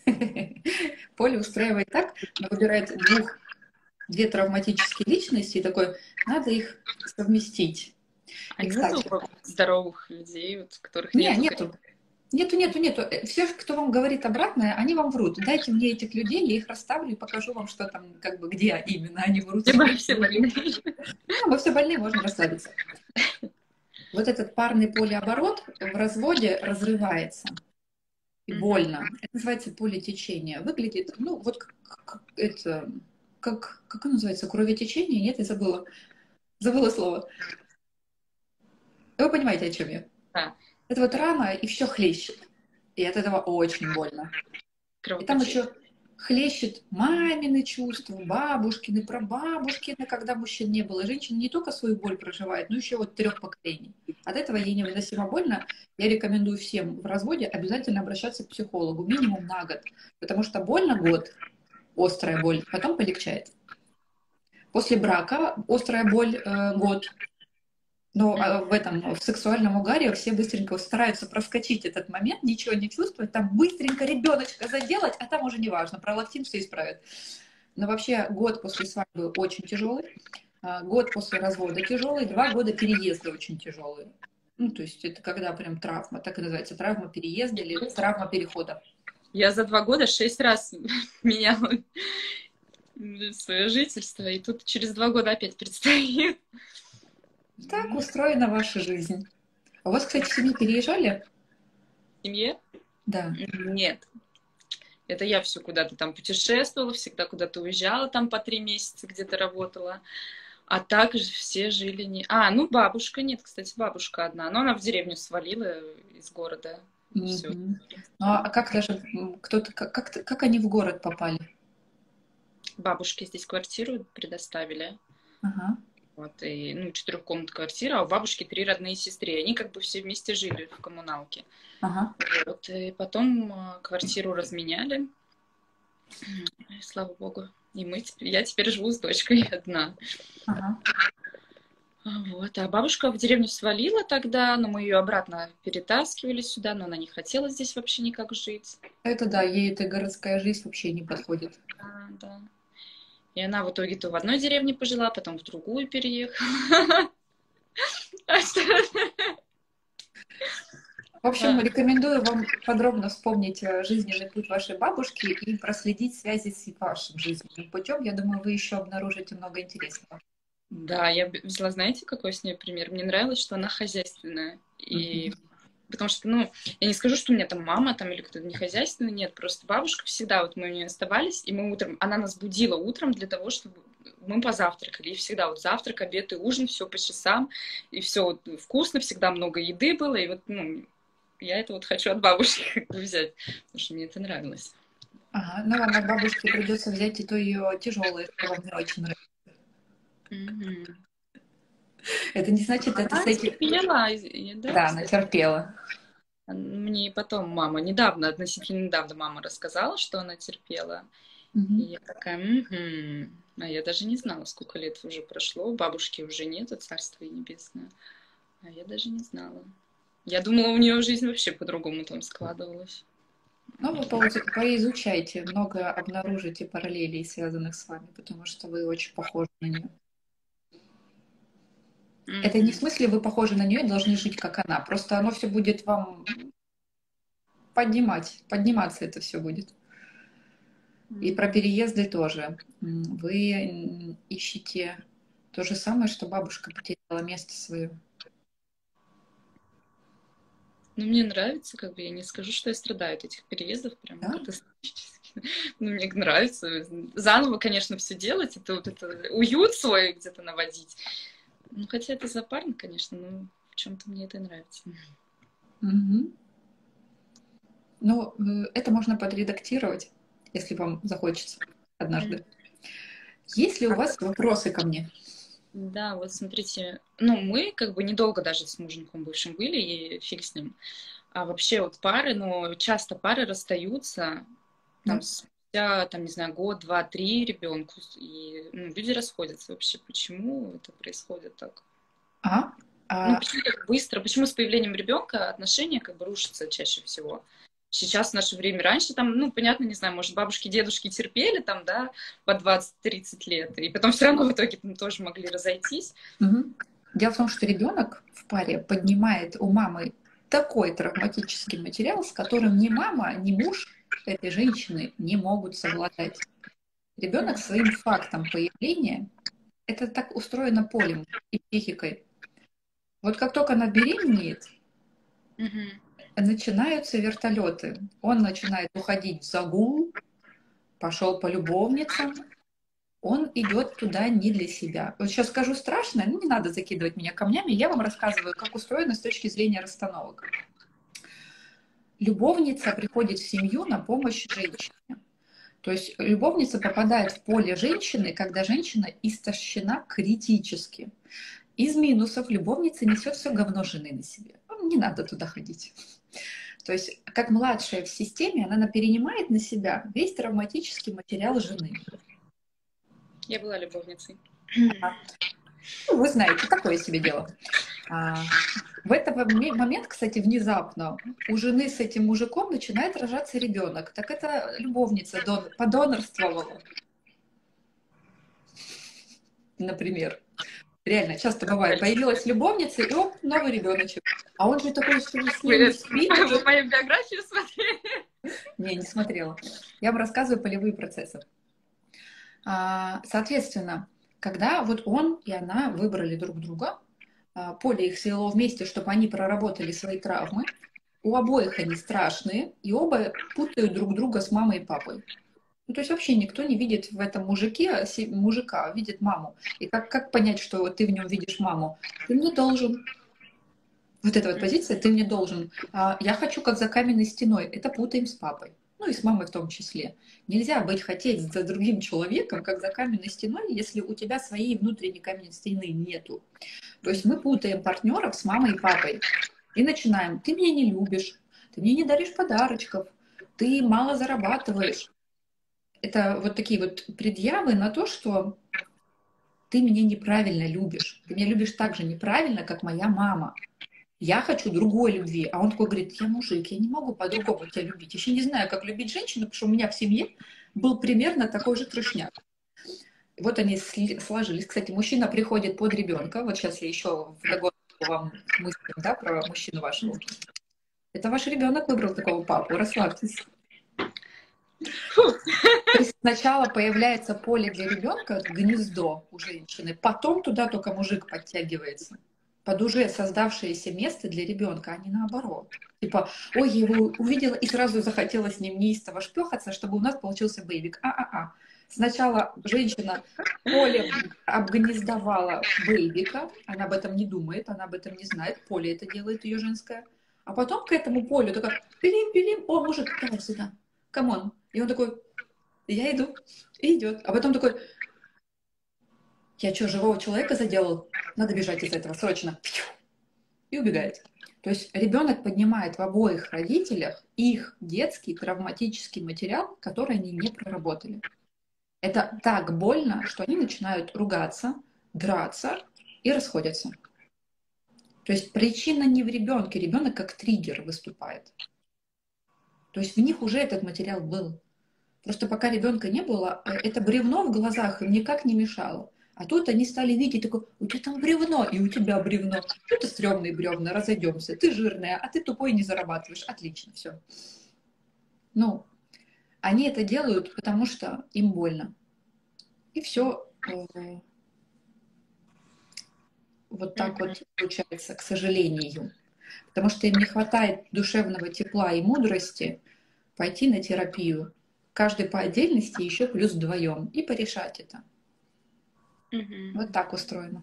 Поле устраивает так, она выбирает двух, две травматические личности и такой: надо их совместить. А И, нету кстати, здоровых людей, вот, у которых не, нету таких? нету. Нету, нету, нету. Э, Все, кто вам говорит обратное, они вам врут. Дайте мне этих людей, я их расставлю и покажу вам, что там, как бы, где именно они врут. Либо все больные. Да, мы все больные, можно расслабиться. Вот этот парный полиоборот в разводе разрывается. И Мгм. больно. Это называется полетечение. Выглядит, ну, вот как, как это, как, как оно называется, кроветечение? Нет, я забыла. Забыла слово. Вы понимаете, о чем я? Да, Это вот рана, и все хлещет. И от этого очень больно. И там кровопотеря. еще хлещет мамины чувства, бабушкины, прабабушкины, когда мужчин не было. Женщина не только свою боль проживает, но еще вот трех поколений. От этого ей невыносимо больно. Я рекомендую всем в разводе обязательно обращаться к психологу минимум на год. Потому что больно год, острая боль, потом полегчает. После брака острая боль э, год. Но Мгм. а, в этом, в сексуальном угаре все быстренько стараются проскочить этот момент, ничего не чувствовать, там быстренько ребеночка заделать, а там уже не важно, пролактин все исправит. Но вообще год после свадьбы очень тяжелый, а, год после развода тяжелый, два года переезда очень тяжелые. Ну, то есть это когда прям травма, так и называется, травма переезда или травма перехода. Я за два года шесть раз меняла свое жительство, и тут через два года опять предстоит. Так устроена ваша жизнь. А у вас, кстати, в семье переезжали? В семье? Да. Нет. Это я все куда-то там путешествовала, всегда куда-то уезжала, там по три месяца где-то работала. А так же все жили не... А, ну бабушка, нет, кстати, бабушка одна, но она в деревню свалила из города. Все. Мгм. Ну, а как даже м, кто-то, как, как, ты- как они в город попали? Бабушке здесь квартиру предоставили. Ага, Вот, и, ну, четырехкомнатная квартира, а у бабушки три родные сестры. Они как бы все вместе жили в коммуналке. ага, Вот, и потом а, квартиру разменяли, и, слава богу. И мы, теп- я теперь живу с дочкой одна. ага. А, Вот, а бабушка в деревню свалила тогда, но мы ее обратно перетаскивали сюда, но она не хотела здесь вообще никак жить. Это да, ей эта городская жизнь вообще не подходит. Да, да. И она в итоге то в одной деревне пожила, потом в другую переехала. А что? В общем, рекомендую вам подробно вспомнить э, жизненный путь вашей бабушки и проследить связи с вашим жизненным путем. Я думаю, вы еще обнаружите много интересного. Да, я б- взяла, знаете, какой с ней пример? Мне нравилось, что она хозяйственная. И Мгм. потому что, ну, я не скажу, что у меня там мама там или кто-то не хозяйственный, нет, просто бабушка всегда, вот мы у нее оставались, и мы утром, она нас будила утром для того, чтобы мы позавтракали. И всегда вот завтрак, обед и ужин, все по часам, и все вот вкусно, всегда много еды было, и вот, ну, я это вот хочу от бабушки взять, потому что мне это нравилось. Ага, ну вам от бабушки придется взять и то ее тяжелое, что вам не очень нравится. Мгм. Это не значит, это с Она этим... терпела, и- и- да, Да, она кстати. терпела. Мне потом мама, недавно, относительно недавно мама рассказала, что она терпела. И Мгм. я такая, угу. А я даже не знала, сколько лет уже прошло. Бабушки уже нету, царство ей небесное. А я даже не знала. Я думала, у нее жизнь вообще по-другому там складывалась. Ну, вы поуз- поизучайте, много обнаружите параллелей, связанных с вами, потому что вы очень похожи на нее. Это не в Мгм. смысле вы похожи на нее и должны жить как она. Просто оно все будет вам поднимать, подниматься это все будет. И про Мгм. переезды тоже. М, Вы м, ищете то же самое, что бабушка потеряла место свое. Ну, мне нравится, как бы, я не скажу, что я страдаю от этих переездов прям Да? катастрофически. Ну, мне нравится. Заново, конечно, все делать, это вот это уют свой где-то наводить. Ну, хотя это запарно, конечно, но в чем-то мне это и нравится. Мгм. Ну, э, это можно подредактировать, если вам захочется М. однажды. Есть ли у вас вопросы ко мне? Да, вот смотрите, ну, мы как бы недолго даже с муженьком бывшим были, и фиг с ним. А вообще вот пары, ну, часто пары расстаются, там, Да? спустя, там, не знаю, год, два, три ребенку, и ну, люди расходятся вообще. Почему это происходит так? А? Ну, А, почему так быстро? Почему с появлением ребенка отношения как бы рушатся чаще всего? Сейчас в наше время, раньше там, ну, понятно, не знаю, может, бабушки, дедушки терпели там, да, по двадцать-тридцать лет, и потом все равно в итоге там тоже могли разойтись. мгм. Дело в том, что ребенок в паре поднимает у мамы такой травматический материал, с которым ни мама, ни муж этой женщины не могут совладать. Ребенок своим фактом появления, это так устроено полем и психикой. Вот как только она беременеет, Мгм. начинаются вертолеты. Он начинает уходить в загул, пошел по любовницам, он идет туда не для себя. Вот сейчас скажу страшно, ну не надо закидывать меня камнями, я вам рассказываю, как устроено с точки зрения расстановок. Любовница приходит в семью на помощь женщине. То есть любовница попадает в поле женщины, когда женщина истощена критически. Из минусов любовница несет все говно жены на себе. Ну, не надо туда ходить. То есть, как младшая в системе, она перенимает на себя весь травматический материал жены. Я была любовницей. Ну, вы знаете, такое себе дело. А, в этот момент, кстати, внезапно у жены с этим мужиком начинает рожаться ребенок. Так это любовница дон, подонорствовала, например. Реально, часто бывает. Появилась любовница, и оп, новый ребеночек. А он же такой, что с ней не Вы, спит вы уже. мою биографию смотрели? Не, не смотрела. Я вам рассказываю полевые процессы. А, Соответственно, когда вот он и она выбрали друг друга, а, поле их свело вместе, чтобы они проработали свои травмы, у обоих они страшные, и оба путают друг друга с мамой и папой. Ну, то есть вообще никто не видит в этом мужике се- мужика, видит маму. И как, как понять, что ты в нем видишь маму? Ты мне должен. Вот эта вот позиция, ты мне должен. А я хочу, как за каменной стеной. Это путаем с папой. Ну и с мамой в том числе. Нельзя быть хотеть за другим человеком, как за каменной стеной, если у тебя своей внутренней каменной стены нету. То есть мы путаем партнеров с мамой и папой. И начинаем. Ты меня не любишь, ты мне не даришь подарочков, ты мало зарабатываешь. Это вот такие вот предъявы на то, что ты меня неправильно любишь. Ты меня любишь так же неправильно, как моя мама. Я хочу другой любви. А он такой говорит, я мужик, я не могу по-другому тебя любить. Еще не знаю, как любить женщину, потому что у меня в семье был примерно такой же трешняк. Вот они сложились. Кстати, мужчина приходит под ребенка. Вот сейчас я еще вдогонку вам мыслям, да, про мужчину вашего. Это ваш ребенок выбрал такого папу. Расслабьтесь. То есть сначала появляется поле для ребенка, гнездо у женщины, потом туда только мужик подтягивается под уже создавшееся место для ребенка, а не наоборот. Типа, ой, я его увидела и сразу захотела с ним неистово шпехаться, чтобы у нас получился бэйбик. А-а-а. Сначала женщина поле обгнездовала бэйбика, она об этом не думает, она об этом не знает, поле это делает ее женское. А потом к этому полю такая, пилим-пилим, о, мужик, давай сюда, камон. И он такой, я иду, и идет. А потом такой, я что, живого человека заделал? Надо бежать из этого, срочно. И убегает. То есть ребенок поднимает в обоих родителях их детский травматический материал, который они не проработали. Это так больно, что они начинают ругаться, драться и расходятся. То есть причина не в ребенке, ребенок как триггер выступает. То есть в них уже этот материал был. Просто пока ребенка не было, это бревно в глазах им никак не мешало. А тут они стали видеть, такой, у тебя там бревно, и у тебя бревно. Это стрёмные бревна, разойдемся. Ты жирная, а ты тупой не зарабатываешь. Отлично, все. Ну, они это делают, потому что им больно. И все вот так вот получается, к сожалению. Потому что им не хватает душевного тепла и мудрости пойти на терапию. Каждый по отдельности, еще плюс вдвоем. И порешать это. Угу. Вот так устроено.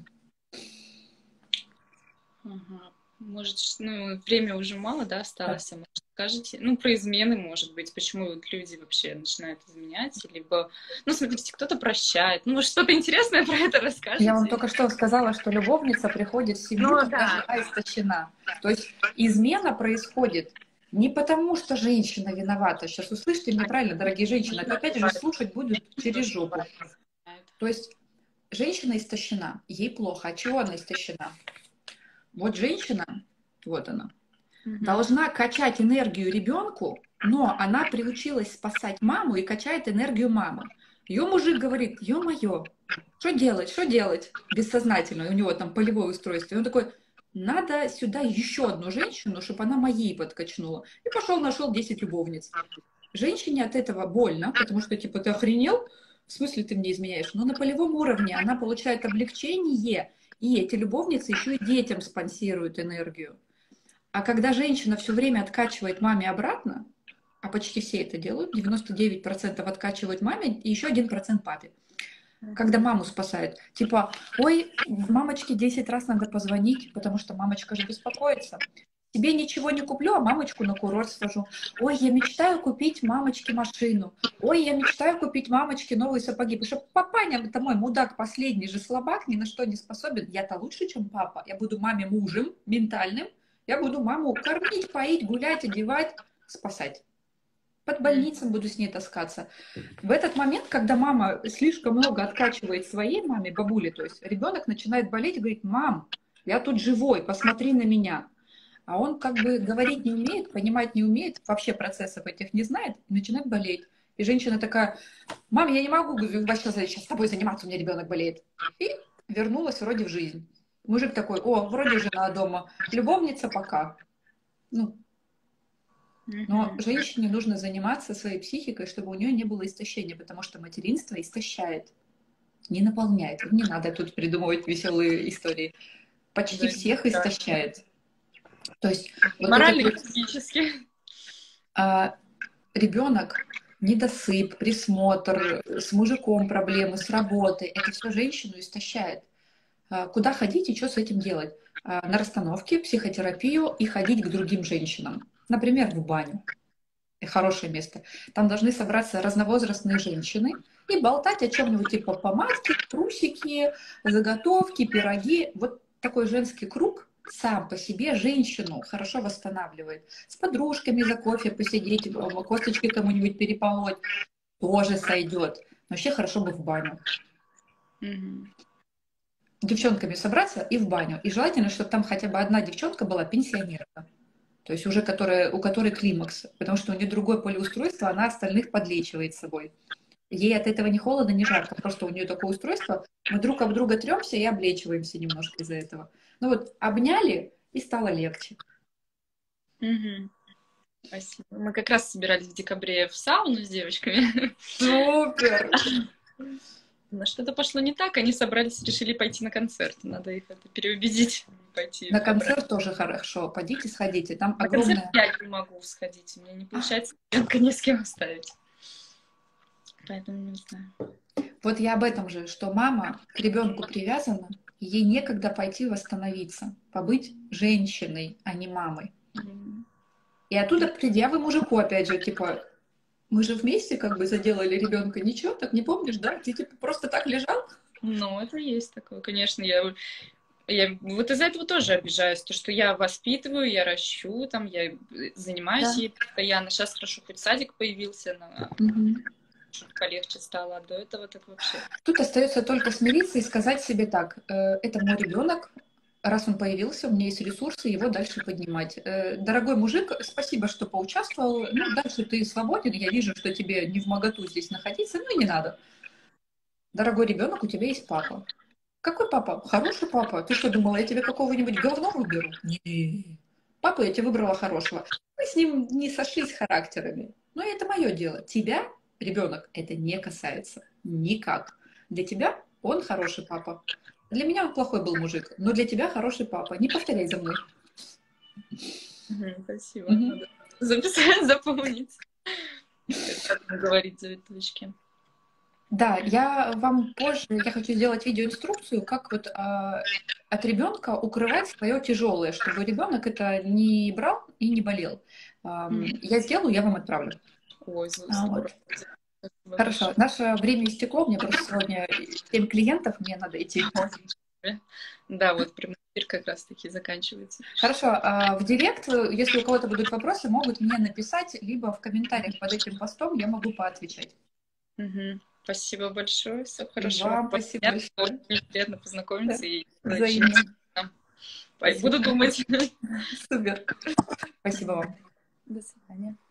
Ага. Может, ну, время уже мало, да, осталось, а может, скажете, ну, про измены, может быть, почему вот люди вообще начинают изменять, либо, ну, смотрите, кто-то прощает, ну, может, что-то интересное про это расскажете? Я вам только что сказала, что любовница приходит в семью, Ну, когда да. жена истощена. То есть измена происходит не потому, что женщина виновата. Сейчас услышьте меня правильно, дорогие женщины, это опять же слушать будут через жопу. То есть женщина истощена, ей плохо. От чего она истощена? Вот женщина, вот она, угу. должна качать энергию ребенку, но она приучилась спасать маму и качает энергию мамы. Ее мужик говорит, ё-моё, что делать, что делать? Бессознательно, у него там полевое устройство. И он такой, надо сюда еще одну женщину, чтобы она моей подкачнула. И пошел, нашел десять любовниц. Женщине от этого больно, потому что, типа, ты охренел? В смысле ты мне изменяешь? Но на полевом уровне она получает облегчение, и эти любовницы еще и детям спонсируют энергию. А когда женщина все время откачивает маме обратно, а почти все это делают, девяносто девять процентов откачивают маме и еще один процент папе. Когда маму спасают. Типа, ой, мамочке десять раз надо позвонить, потому что мамочка же беспокоится. Тебе ничего не куплю, а мамочку на курорт свожу. Ой, я мечтаю купить мамочке машину. Ой, я мечтаю купить мамочке новые сапоги. Потому что папаня, это мой мудак последний же слабак, ни на что не способен. Я-то лучше, чем папа. Я буду маме мужем ментальным. Я буду маму кормить, поить, гулять, одевать, спасать. Под больницам буду с ней таскаться. В этот момент, когда мама слишком много откачивает своей маме, бабуле, то есть ребенок начинает болеть и говорит, мам, я тут живой, посмотри на меня. А он как бы говорить не умеет, понимать не умеет, вообще процессов этих не знает, и начинает болеть. И женщина такая, мам, я не могу вообще сейчас с тобой заниматься, у меня ребенок болеет. И вернулась вроде в жизнь. Мужик такой, о, вроде жена дома, любовница пока. Ну, но женщине нужно заниматься своей психикой, чтобы у нее не было истощения, потому что материнство истощает, не наполняет. Не надо тут придумывать веселые истории. Почти да, всех да. истощает. То есть вот Морально этот и психически. а, ребенок, недосып, присмотр, с мужиком проблемы, с работой, это все женщину истощает. А, куда ходить и что с этим делать? А, на расстановки, психотерапию и ходить к другим женщинам. Например, в баню. Хорошее место. Там должны собраться разновозрастные женщины и болтать о чем-нибудь типа помадки, трусики, заготовки, пироги. Вот такой женский круг сам по себе женщину хорошо восстанавливает. С подружками за кофе посидеть, косточки кому-нибудь переполоть тоже сойдет. Но вообще хорошо бы в баню. Угу. Девчонками собраться и в баню. И желательно, чтобы там хотя бы одна девчонка была пенсионерка. То есть уже которая, у которой климакс, потому что у нее другое полеустройство, она остальных подлечивает собой. Ей от этого ни холодно, ни жарко, просто у нее такое устройство, мы друг об друга тремся и облечиваемся немножко из-за этого. Ну вот, обняли, и стало легче. Угу. Спасибо. Мы как раз собирались в декабре в сауну с девочками. Супер! Но что-то пошло не так, они собрались, решили пойти на концерт. Надо их это переубедить. Пойти на концерт обратно. Тоже хорошо. Пойдите, сходите. Там на огромное... концерт я не могу сходить. У меня не получается ребенка ни с кем оставить. Поэтому не знаю. Вот я об этом же, что мама к ребенку привязана, ей некогда пойти восстановиться, побыть женщиной, а не мамой. Mm-hmm. И оттуда предъявы мужику, опять же, типа, мы же вместе как бы заделали ребенка, ничего, так не помнишь, да? Ты типа просто так лежал? Ну, это есть такое, конечно, я... Я вот из-за этого тоже обижаюсь, то, что я воспитываю, я ращу, там, я занимаюсь да. ей постоянно. Сейчас хорошо, хоть садик появился, на... угу. Чтобы полегче стало, а до этого так вообще. Тут остается только смириться и сказать себе так, это мой ребенок, раз он появился, у меня есть ресурсы, его дальше поднимать. Дорогой мужик, спасибо, что поучаствовал, ну, дальше ты свободен, я вижу, что тебе не вмоготу здесь находиться, ну и не надо. Дорогой ребенок, у тебя есть папа. Какой папа? Хороший папа. Ты что, думала, я тебе какого-нибудь говно выберу? Не. Папу я тебе выбрала хорошего. Мы с ним не сошлись характерами. Но это мое дело. Тебя, ребенок, это не касается. Никак. Для тебя он хороший папа. Для меня он плохой был мужик. Но для тебя хороший папа. Не повторяй за мной. Спасибо. Угу. Надо записать, запомнить. Как говорить завиточки. Да, я вам позже, я хочу сделать видеоинструкцию, как вот э, от ребенка укрывать свое тяжелое, чтобы ребенок это не брал и не болел. Э, mm. Я сделаю, я вам отправлю. Ой, а, вот. Хорошо, наше время истекло, мне просто сегодня семь клиентов, мне надо идти. Да, вот прямой эфир как раз-таки заканчивается. Хорошо, а в директ, если у кого-то будут вопросы, могут мне написать, либо в комментариях под этим постом я могу поотвечать. Угу. Спасибо большое, все хорошо. Вам спасибо большое. Очень приятно познакомиться. Да. И взаимно. Буду думать. Супер. Спасибо вам. До свидания.